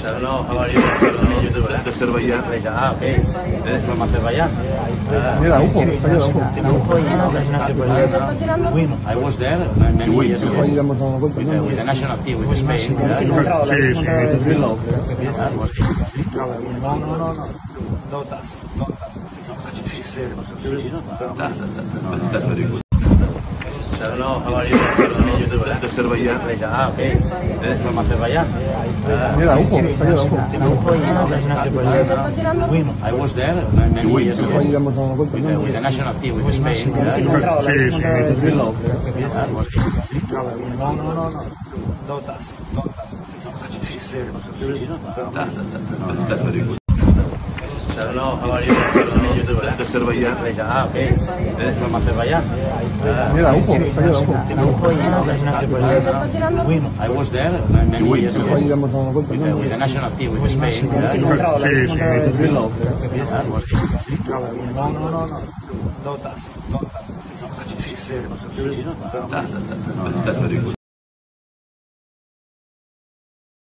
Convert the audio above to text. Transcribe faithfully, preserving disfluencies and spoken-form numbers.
Hello, how are you? De Azerbaiyán. Ah, ok. ¿Eres from Azerbaiyán? Mira, Ufo, se ha quedado Ufo. I was there many Win, years sí. ago Ahí damos una vuelta, with, ¿no? uh, with the national team, with Spain. Sí, sí. Below. That was No, no, no, no. Don't ask. Don't ask, please. Sí, sí. That, that's very good. Hello, how are you? De Azerbaiyán. Ah, ok. ¿Eres from Azerbaiyán? Mira, Ufo, se ha quedado Ufo. I was there many years ago Ahí damos una vuelta, with, uh, ¿no? with the national team, with Spain. Sí, sí. Below. That was No, no, no, no. Don't ask. Don't ask, please. Sí, sí. That, that's very good. Hello, how are you? De Azerbaiyán. Ah, ok. ¿Eres from Azerbaiyán? Mira, Ufo, se ha quedado Ufo. I was there many years ago Ahí damos una vuelta, with, uh, ¿no? with the national team, with Spain. Sí, sí. Below. That was No, no, no, no. Don't ask. Don't ask, please. Sí, sí. That, that's very good.